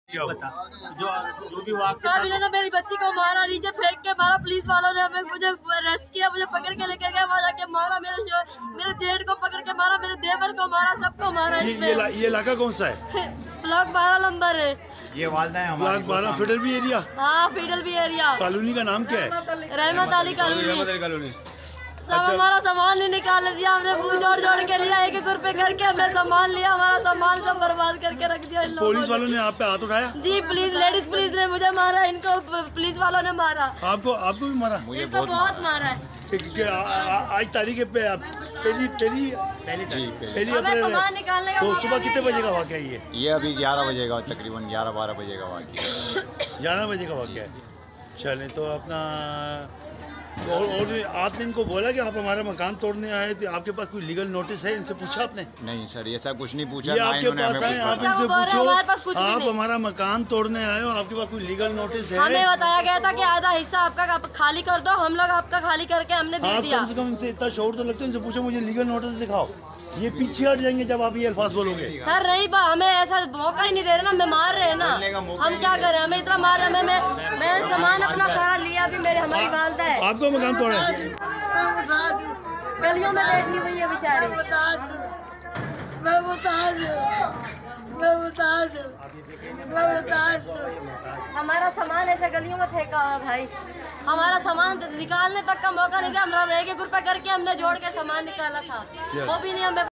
जो भी हुआ साहब इन्होंने मेरी बच्ची को मारा, नीचे फेंक के मारा। पुलिस वालों ने हमें मुझे अरेस्ट किया, मुझे पकड़ के लेकर गया, वहाँ जाके मारा। मेरे जेठ को पकड़ के मारा, मेरे देवर को मारा, सबको मारा। ये इलाका कौन सा है? ब्लॉक 12 नंबर है। ये वालदा है ब्लॉक 12 फेडरल भी एरिया। हाँ, फेडरल भी एरिया। कॉलोनी का नाम क्या है? रहमत अली कॉलोनी। सब अच्छा। हमारा सामान नहीं निकाल दिया, हमने फूल जोड़ जोड़ के लिया, एक एक रुपए करके हमने सामान लिया, हमारा सामान सब बर्बाद करके रख दिया इन लोगों पुलिस वालों ने आप पे हाथ उठाया? जी, लेडीज पुलिस ने मुझे मारा, इनको पुलिस वालों ने मारा। आपको भी मारा? इसको बहुत मारा है। आज तारीख पे आप पहली हमें सामान निकालने का तो मौका सुबह नहीं कितने बजे दिया। का वाक़या है ये अभी 11 बजे का, तकरीबन 11-12 बजे का वाक़या। 11 बजे का वाक़या है। चलें तो अपना और आपने इनको बोला कि आप हमारा मकान तोड़ने आए थे, आपके पास कोई लीगल नोटिस है? इनसे पूछा आपने? नहीं सर, ऐसा कुछ नहीं पूछा। ये ना आपके इन्होंने पास हमें आए, कुछ आप बताया। इनसे हमारे पास कुछ पूछो भी आप नहीं। हमारा मकान तोड़ने आए हो, आपके पास कोई लीगल नोटिस है? हमें बताया गया था कि आधा हिस्सा आपका खाली कर दो, हम लोग आपका खाली करके हमने दे आप दिया। कम से कम इनसे इतना शोर तो लगता है, इनसे पूछो मुझे लीगल नोटिस दिखाओ। ये पीछे हट जाएंगे जब आप ये अल्फाज बोलोगे। सर नहीं, हमें ऐसा मौका ही नहीं दे रहे ना, हमें मार रहे हैं ना, हम क्या करें? हमें इतना मार रहे हैं। मैं सामान अपना सारा लिया भी, हमारी वालदा है। आपको मकान तोड़ा है? गलियों में बैठी हुई है बेचारी। हमारा सामान ऐसे गलियों में फेंका हुआ भाई, हमारा सामान निकालने तक का मौका नहीं दिया। हम एक एक रुपए करके हमने जोड़ के सामान निकाला था, वो भी नहीं हमें